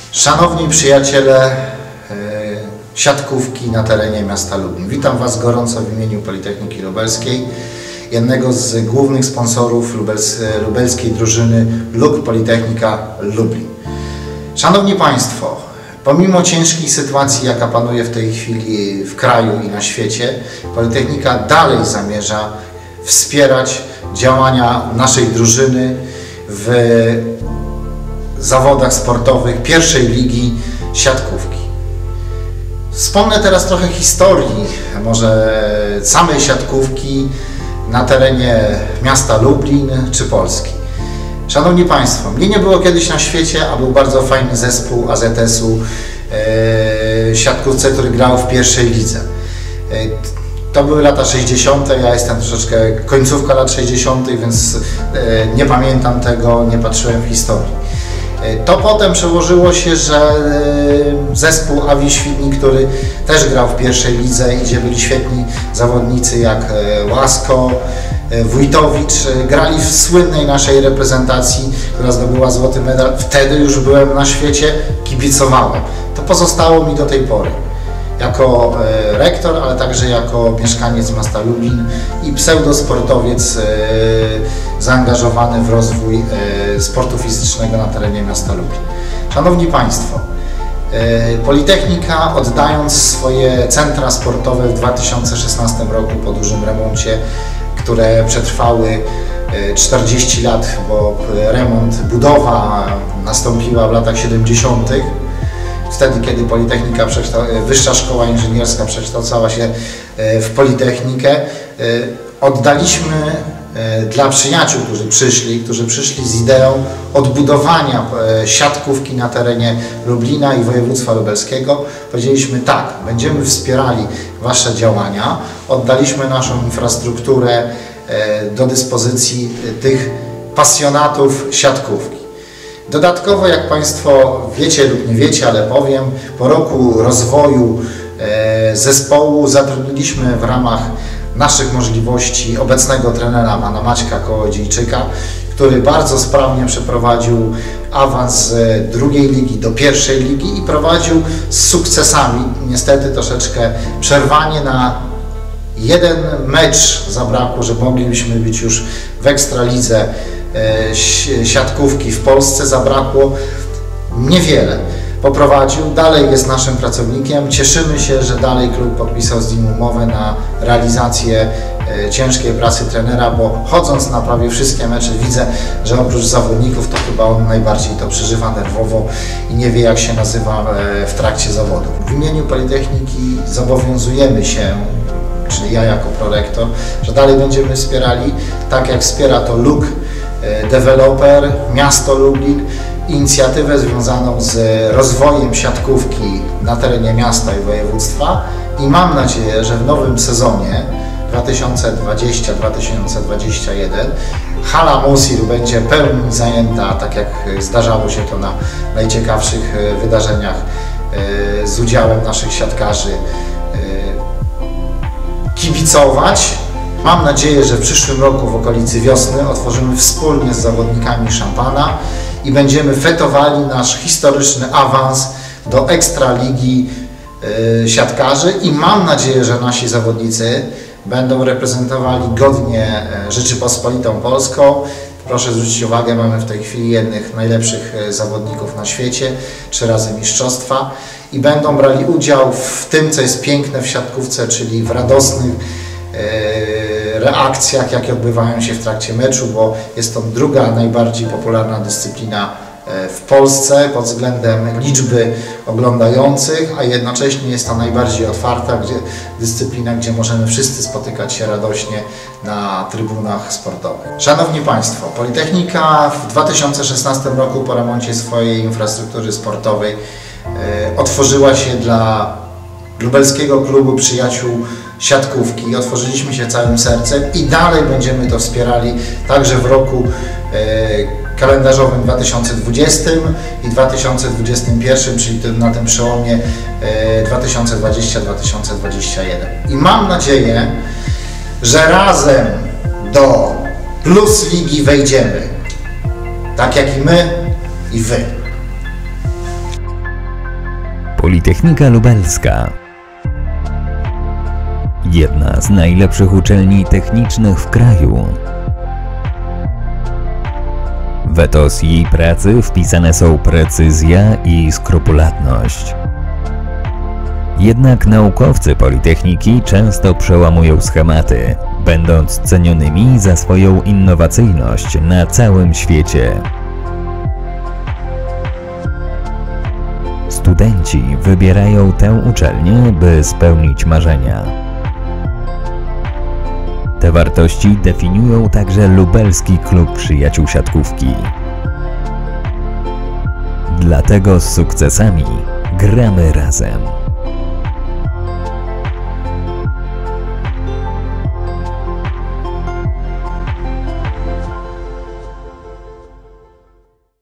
Szanowni przyjaciele siatkówki na terenie miasta Lublin. Witam Was gorąco w imieniu Politechniki Lubelskiej, jednego z głównych sponsorów lubelskiej drużyny LUK Politechnika Lublin. Szanowni Państwo, pomimo ciężkiej sytuacji, jaka panuje w tej chwili w kraju i na świecie, Politechnika dalej zamierza wspierać działania naszej drużyny w zawodach sportowych pierwszej ligi siatkówki. Wspomnę teraz trochę historii, może samej siatkówki na terenie miasta Lublin czy Polski. Szanowni Państwo, mnie nie było kiedyś na świecie, a był bardzo fajny zespół AZS-u siatkówce, który grał w pierwszej lidze. To były lata 60. Ja jestem troszeczkę końcówka lat 60., więc nie pamiętam tego, nie patrzyłem w historii. To potem przełożyło się, że zespół Awi Świdnik, który też grał w pierwszej lidze i gdzie byli świetni zawodnicy jak Łasko, Wójtowicz, grali w słynnej naszej reprezentacji, która zdobyła złoty medal. Wtedy już byłem na świecie, kibicowałem. To pozostało mi do tej pory. Jako rektor, ale także jako mieszkaniec miasta Lublin i pseudosportowiec zaangażowany w rozwój sportu fizycznego na terenie miasta Lublin. Szanowni Państwo, Politechnika, oddając swoje centra sportowe w 2016 roku po dużym remoncie, które przetrwały 40 lat, bo budowa nastąpiła w latach 70. Wtedy, kiedy Politechnika, Wyższa Szkoła Inżynierska przekształcała się w Politechnikę, oddaliśmy dla przyjaciół, którzy przyszli z ideą odbudowania siatkówki na terenie Lublina i województwa lubelskiego. Powiedzieliśmy tak, będziemy wspierali Wasze działania, oddaliśmy naszą infrastrukturę do dyspozycji tych pasjonatów siatkówki. Dodatkowo, jak Państwo wiecie lub nie wiecie, ale powiem, po roku rozwoju zespołu zatrudniliśmy w ramach naszych możliwości obecnego trenera pana Maćka Kołodziejczyka, który bardzo sprawnie przeprowadził awans z drugiej ligi do pierwszej ligi i prowadził z sukcesami. Niestety troszeczkę przerwanie na jeden mecz zabrakło, że moglibyśmy być już w ekstralidze siatkówki w Polsce, zabrakło niewiele. Poprowadził, dalej jest naszym pracownikiem. Cieszymy się, że dalej klub podpisał z nim umowę na realizację ciężkiej pracy trenera, bo chodząc na prawie wszystkie mecze widzę, że oprócz zawodników to chyba on najbardziej to przeżywa nerwowo i nie wie, jak się nazywa w trakcie zawodów. W imieniu Politechniki zobowiązujemy się, czyli ja jako prorektor, że dalej będziemy wspierali, tak jak wspiera to LUK Developer, miasto Lublin, inicjatywę związaną z rozwojem siatkówki na terenie miasta i województwa i mam nadzieję, że w nowym sezonie 2020-2021 hala Mosir będzie pełni zajęta, tak jak zdarzało się to na najciekawszych wydarzeniach z udziałem naszych siatkarzy, kibicować. Mam nadzieję, że w przyszłym roku w okolicy wiosny otworzymy wspólnie z zawodnikami szampana i będziemy fetowali nasz historyczny awans do Ekstraligi siatkarzy i mam nadzieję, że nasi zawodnicy będą reprezentowali godnie Rzeczypospolitą Polską. Proszę zwrócić uwagę, mamy w tej chwili jednych najlepszych zawodników na świecie, 3 razy mistrzostwa i będą brali udział w tym, co jest piękne w siatkówce, czyli w radosnych reakcjach, jakie odbywają się w trakcie meczu, bo jest to druga najbardziej popularna dyscyplina w Polsce pod względem liczby oglądających, a jednocześnie jest to najbardziej otwarta dyscyplina, gdzie możemy wszyscy spotykać się radośnie na trybunach sportowych. Szanowni Państwo, Politechnika w 2016 roku po remoncie swojej infrastruktury sportowej otworzyła się dla Lubelskiego Klubu Przyjaciół Siatkówki. Otworzyliśmy się całym sercem i dalej będziemy to wspierali także w roku kalendarzowym 2020 i 2021, czyli na tym przełomie 2020-2021. I mam nadzieję, że razem do Plus Ligi wejdziemy, tak jak i my i Wy. Politechnika Lubelska. Jedna z najlepszych uczelni technicznych w kraju. W etos jej pracy wpisane są precyzja i skrupulatność. Jednak naukowcy Politechniki często przełamują schematy, będąc cenionymi za swoją innowacyjność na całym świecie. Studenci wybierają tę uczelnię, by spełnić marzenia. Te wartości definiują także Lubelski Klub Przyjaciół Siatkówki. Dlatego z sukcesami gramy razem.